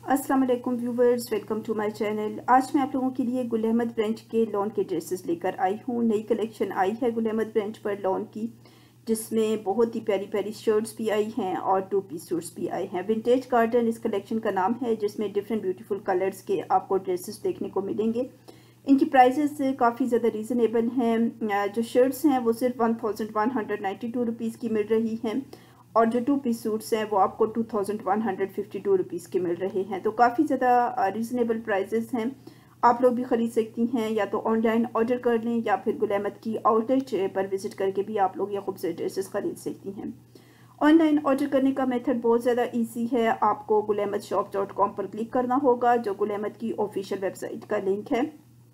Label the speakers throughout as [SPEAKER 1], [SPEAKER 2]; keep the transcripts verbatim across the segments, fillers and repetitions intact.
[SPEAKER 1] अस्सलाम वालेकुम viewers, welcome to my channel. आज मैं आप लोगों के लिए गुल अहमद ब्रांच के लॉन के ड्रेसेस लेकर आई हूँ। नई कलेक्शन आई है गुल अहमद ब्रांच पर लॉन की, जिसमें बहुत ही प्यारी प्यारी शर्ट्स भी आई हैं और टू पीस सूट्स भी आए हैं। विंटेज गार्डन इस कलेक्शन का नाम है, जिसमें डिफरेंट ब्यूटीफुल कलर्स के आपको ड्रेसेस देखने को मिलेंगे। इनकी प्राइसेस काफ़ी ज़्यादा रीज़नेबल हैं। जो शर्ट्स हैं वो सिर्फ one thousand one hundred ninety two rupees की मिल रही हैं और जो टू पीस सूट्स हैं वो आपको two thousand one hundred fifty two rupees के मिल रहे हैं। तो काफ़ी ज़्यादा रीज़नेबल प्राइसेस हैं। आप लोग भी ख़रीद सकती हैं, या तो ऑनलाइन ऑर्डर कर लें या फिर गुल अहमद की आउटलेट पर विज़िट करके भी आप लोग ये खूबसूरत ड्रेसेस ख़रीद सकती हैं। ऑनलाइन ऑर्डर करने का मेथड बहुत ज़्यादा ईजी है। आपको Gul Ahmed shop dot com पर क्लिक करना होगा, जो गुल अहमद की ऑफिशियल वेबसाइट का लिंक है।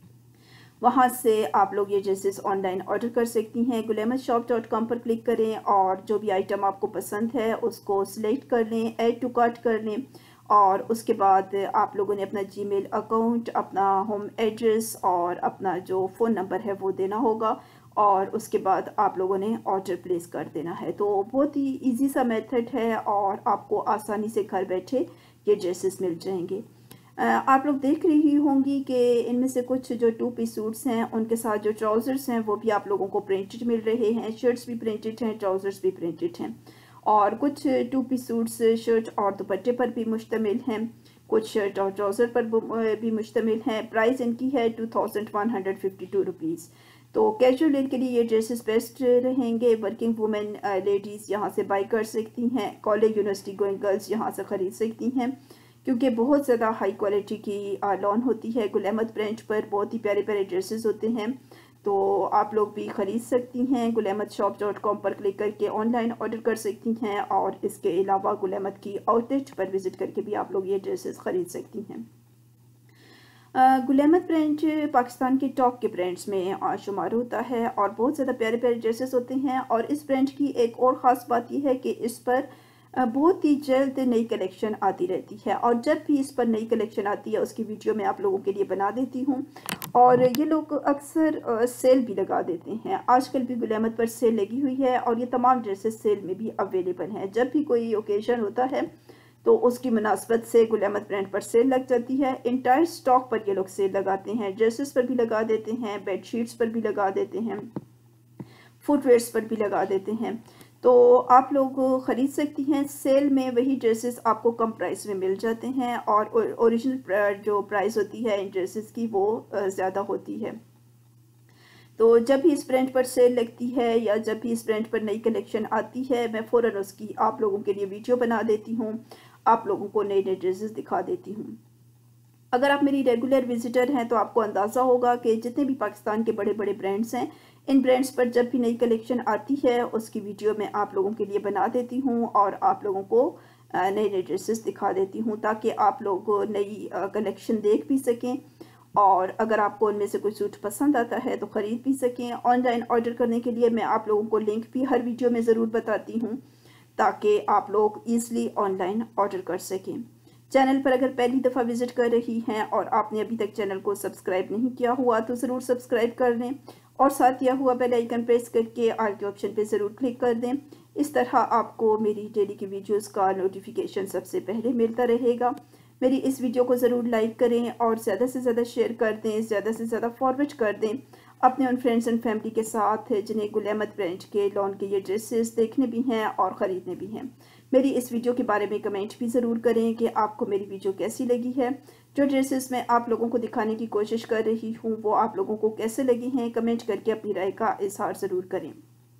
[SPEAKER 1] वहाँ से आप लोग ये ड्रेसेस ऑनलाइन ऑर्डर कर सकती हैं। Gul Ahmed shop dot com पर क्लिक करें और जो भी आइटम आपको पसंद है उसको सिलेक्ट कर लें, ऐड टू कार्ट कर लें और उसके बाद आप लोगों ने अपना जीमेल अकाउंट, अपना होम एड्रेस और अपना जो फ़ोन नंबर है वो देना होगा और उसके बाद आप लोगों ने ऑर्डर प्लेस कर देना है। तो बहुत ही इजी सा मेथड है और आपको आसानी से घर बैठे ये ड्रेसेस मिल जाएंगे। आप लोग देख रही होंगी कि इनमें से कुछ जो टू पीस सूट्स हैं उनके साथ जो ट्राउज़र्स हैं वो भी आप लोगों को प्रिंटेड मिल रहे हैं। शर्ट्स भी प्रिंटेड हैं, ट्राउज़र्स भी प्रिंटेड हैं और कुछ टू पीस सूट्स शर्ट और दुपट्टे पर भी मुश्तमिल हैं, कुछ शर्ट और ट्राउज़र पर भी मुश्तमिल हैं। प्राइस इनकी है two thousand one hundred fifty two rupees. तो कैजुअल वेयर के लिए ये ड्रेसेस बेस्ट रहेंगे। वर्किंग वुमेन लेडीज़ यहाँ से बाई कर सकती हैं, कॉलेज यूनिवर्सिटी गोइंग गर्ल्स यहाँ से ख़रीद सकती हैं, क्योंकि बहुत ज़्यादा हाई क्वालिटी की लॉन होती है। गुल अहमद ब्रांच पर बहुत ही प्यारे प्यारे ड्रेसेस होते हैं, तो आप लोग भी ख़रीद सकती हैं। Gul Ahmed shop dot com पर क्लिक करके ऑनलाइन ऑर्डर कर सकती हैं और इसके अलावा गुल अहमद की आउटलेट पर विज़िट करके भी आप लोग ये ड्रेसेस ख़रीद सकती हैं। गुल अहमद ब्रांच पाकिस्तान के टॉप के ब्रांड्स में शुमार होता है और बहुत ज़्यादा प्यारे प्यारे ड्रेसेस होते हैं। और इस ब्रांच की एक और ख़ास बात यह है कि इस पर बहुत ही जल्द नई कलेक्शन आती रहती है और जब भी इस पर नई कलेक्शन आती है उसकी वीडियो मैं आप लोगों के लिए बना देती हूँ। और ये लोग अक्सर सेल भी लगा देते हैं। आजकल भी गुल अहमद पर सेल लगी हुई है और ये तमाम ड्रेसेस सेल में भी अवेलेबल हैं। जब भी कोई ओकेजन होता है तो उसकी मुनासबत से गुल अहमद ब्रांड पर सेल लग जाती है। इंटायर स्टॉक पर ये लोग सेल लगाते हैं, ड्रेसेस पर भी लगा देते हैं, बेडशीट्स पर भी लगा देते हैं, फुटवेयर्स पर भी लगा देते हैं। तो आप लोग ख़रीद सकती हैं। सेल में वही ड्रेसेस आपको कम प्राइस में मिल जाते हैं और ओरिजिनल जो प्राइस होती है इन ड्रेसेस की वो ज़्यादा होती है। तो जब भी इस ब्रांड पर सेल लगती है या जब भी इस ब्रांड पर नई कलेक्शन आती है मैं फ़ौरन उसकी आप लोगों के लिए वीडियो बना देती हूँ, आप लोगों को नए नए ड्रेसेस दिखा देती हूँ। अगर आप मेरी रेगुलर विजिटर हैं तो आपको अंदाज़ा होगा कि जितने भी पाकिस्तान के बड़े बड़े ब्रांड्स हैं, इन ब्रांड्स पर जब भी नई कलेक्शन आती है उसकी वीडियो मैं आप लोगों के लिए बना देती हूँ और आप लोगों को नए नए ड्रेसेस दिखा देती हूँ, ताकि आप लोग नई कलेक्शन देख भी सकें और अगर आपको उनमें से कोई सूट पसंद आता है तो ख़रीद भी सकें। ऑनलाइन ऑर्डर करने के लिए मैं आप लोगों को लिंक भी हर वीडियो में ज़रूर बताती हूँ, ताकि आप लोग ईज़िली ऑनलाइन ऑर्डर कर सकें। चैनल पर अगर पहली दफ़ा विज़िट कर रही हैं और आपने अभी तक चैनल को सब्सक्राइब नहीं किया हुआ तो ज़रूर सब्सक्राइब कर लें और साथ दिया हुआ बेल आइकन प्रेस करके ऑल के ऑप्शन पे ज़रूर क्लिक कर दें। इस तरह आपको मेरी डेली की वीडियोस का नोटिफिकेशन सबसे पहले मिलता रहेगा। मेरी इस वीडियो को ज़रूर लाइक करें और ज़्यादा से ज़्यादा शेयर कर दें, ज़्यादा से ज़्यादा फॉरवर्ड कर दें अपने उन फ्रेंड्स एंड फैमिली के साथ जिन्हें गुल अहमद ब्रांच के लॉन के ये ड्रेसेस देखने भी हैं और ख़रीदने भी हैं। मेरी इस वीडियो के बारे में कमेंट भी ज़रूर करें कि आपको मेरी वीडियो कैसी लगी है। जो ड्रेसेस मैं आप लोगों को दिखाने की कोशिश कर रही हूँ वो आप लोगों को कैसे लगी हैं, कमेंट करके अपनी राय का इजहार ज़रूर करें।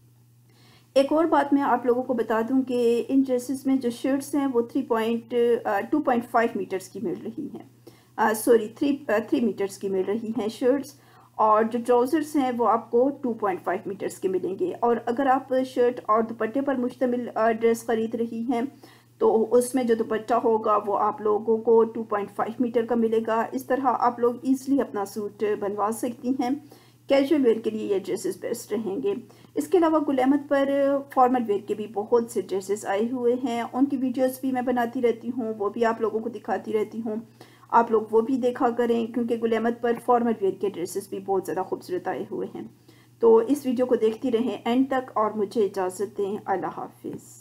[SPEAKER 1] एक और बात मैं आप लोगों को बता दूं कि इन ड्रेसेस में जो शर्ट्स हैं वो three point two point five metres की मिल रही हैं, सॉरी थ्री थ्री मीटर्स की मिल रही हैं शर्ट्स, और जो ट्राउज़र्स हैं वो आपको टू पॉइंट फाइव मीटर्स के मिलेंगे। और अगर आप शर्ट और दुपट्टे पर मुश्तमिल ड्रेस ख़रीद रही हैं तो उसमें जो दुपट्टा होगा वो आप लोगों को टू पॉइंट फाइव मीटर का मिलेगा। इस तरह आप लोग ईज़िली अपना सूट बनवा सकती हैं। कैजुअल वेयर के लिए ये ड्रेसेस बेस्ट रहेंगे। इसके अलावा गुल अहमद पर फॉर्मल वेयर के भी बहुत से ड्रेसेस आए हुए हैं, उनकी वीडियोस भी मैं बनाती रहती हूँ, वो भी आप लोगों को दिखाती रहती हूँ। आप लोग वो भी देखा करें, क्योंकि गुल अहमद पर फॉर्मल वेयर के ड्रेसेस भी बहुत ज़्यादा खूबसूरत आए हुए हैं। तो इस वीडियो को देखती रहें एंड तक और मुझे इजाज़त दें। अल्लाह हाफिज़।